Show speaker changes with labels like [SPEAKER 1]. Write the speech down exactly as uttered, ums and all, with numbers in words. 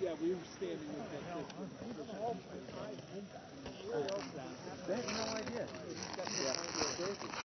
[SPEAKER 1] Yeah, we were standing with that distance.
[SPEAKER 2] They have no idea.